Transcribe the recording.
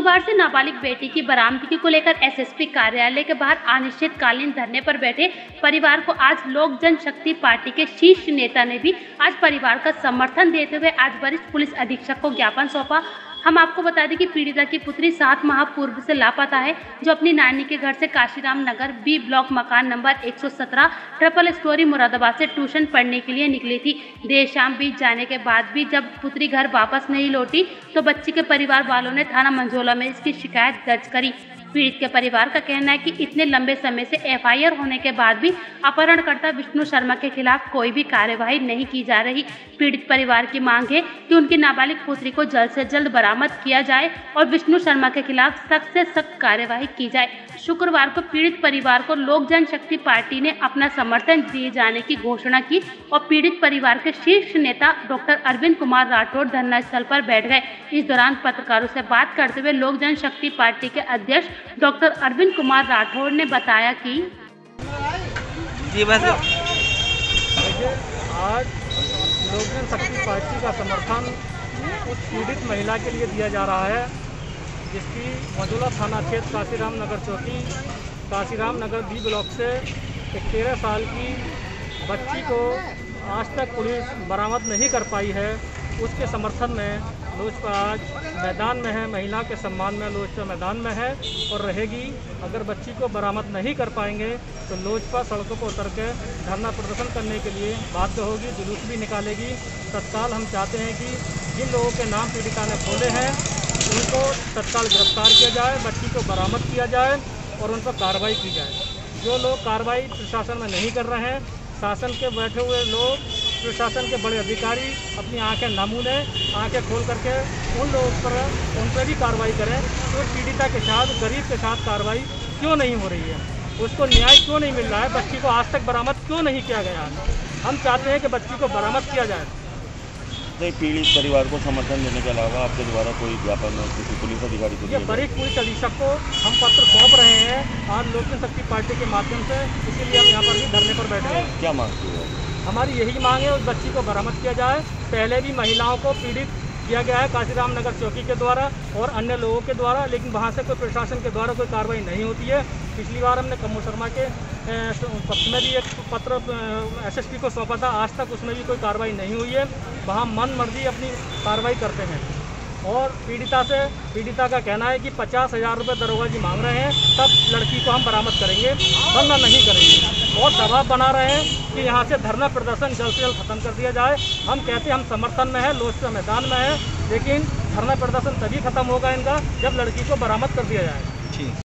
शुक्रवार से नाबालिग बेटी की बरामदगी को लेकर एसएसपी कार्यालय के बाहर अनिश्चितकालीन धरने पर बैठे परिवार को आज लोक जनशक्ति पार्टी के शीर्ष नेता ने भी आज परिवार का समर्थन देते हुए आज वरिष्ठ पुलिस अधीक्षक को ज्ञापन सौंपा। हम आपको बता दें कि पीड़िता की पुत्री 7 माह पूर्व से लापता है, जो अपनी नानी के घर से काशीराम नगर बी ब्लॉक मकान नंबर 117 ट्रिपल स्टोरी मुरादाबाद से ट्यूशन पढ़ने के लिए निकली थी। देर शाम बीत जाने के बाद भी जब पुत्री घर वापस नहीं लौटी तो बच्ची के परिवार वालों ने थाना मंझोला में इसकी शिकायत दर्ज करी। पीड़ित के परिवार का कहना है कि इतने लंबे समय से एफआईआर होने के बाद भी अपहरणकर्ता विष्णु शर्मा के खिलाफ कोई भी कार्यवाही नहीं की जा रही। पीड़ित परिवार की मांग है कि उनकी नाबालिग पुत्री को जल्द से जल्द बरामद किया जाए और विष्णु शर्मा के खिलाफ सख्त से सख्त कार्यवाही की जाए। शुक्रवार को पीड़ित परिवार को लोक जनशक्ति पार्टी ने अपना समर्थन दिए जाने की घोषणा की और पीड़ित परिवार के शीर्ष नेता डॉक्टर अरविंद कुमार राठौड़ धरना स्थल पर बैठ गए। इस दौरान पत्रकारों से बात करते हुए लोक जनशक्ति पार्टी के अध्यक्ष डॉक्टर अरविंद कुमार राठौड़ ने बताया कि आज लोक जनशक्ति पार्टी का समर्थन उस पीड़ित महिला के लिए दिया जा रहा है जिसकी मंझोला थाना क्षेत्र काशीराम नगर चौकी काशीराम नगर बी ब्लॉक से एक 13 साल की बच्ची को आज तक पुलिस बरामद नहीं कर पाई है। उसके समर्थन में लोजपा आज मैदान में है, महिला के सम्मान में लोजपा मैदान में है और रहेगी। अगर बच्ची को बरामद नहीं कर पाएंगे तो लोजपा सड़कों पर उतर के धरना प्रदर्शन करने के लिए बाध्य होगी, जुलूस भी निकालेगी। तत्काल हम चाहते हैं कि जिन लोगों के नाम पीड़िता ने खोले हैं उनको तत्काल गिरफ्तार किया जाए, बच्ची को बरामद किया जाए और उन पर कार्रवाई की जाए। जो लोग कार्रवाई प्रशासन में नहीं कर रहे हैं, शासन के बैठे हुए लोग, प्रशासन के बड़े अधिकारी अपनी आंखें नामूने आंखें खोल करके उन लोगों उन पर भी कार्रवाई करें। तो पीड़िता के साथ, गरीब के साथ कार्रवाई क्यों नहीं हो रही है, उसको न्याय क्यों नहीं मिल रहा है, बच्ची को आज तक बरामद क्यों नहीं किया गया है। हम चाहते हैं कि बच्ची को बरामद किया जाए। नहीं, पीड़ित परिवार को समर्थन देने के अलावा आपके द्वारा कोई ज्ञापन किसी पुलिस अधिकारी को? ये वरिष्ठ पुलिस अधीक्षक को हम पत्र सौंप रहे हैं आज लोक जनशक्ति पार्टी के माध्यम से, इसीलिए हम यहाँ पर भी धरने पर बैठे हैं। क्या मांगते हो? हमारी यही मांग है उस बच्ची को बरामद किया जाए। पहले भी महिलाओं को पीड़ित किया गया है काशीराम नगर चौकी के द्वारा और अन्य लोगों के द्वारा, लेकिन वहाँ से कोई प्रशासन के द्वारा कोई कार्रवाई नहीं होती है। पिछली बार हमने कमो शर्मा के पक्ष में भी एक पत्र एसएसपी को सौंपा था, आज तक उसमें भी कोई कार्रवाई नहीं हुई है। वहाँ मन मर्जी अपनी कार्रवाई करते हैं और पीड़िता का कहना है कि 50,000 रुपये दरोगा जी मांग रहे हैं, तब लड़की को हम बरामद करेंगे, वरना नहीं करेंगे। और दबाव बना रहे हैं कि यहाँ से धरना प्रदर्शन जल्द से जल्द खत्म कर दिया जाए। हम कहते हैं हम समर्थन में है, लोजपा मैदान में है, लेकिन धरना प्रदर्शन तभी खत्म होगा इनका जब लड़की को बरामद कर दिया जाए।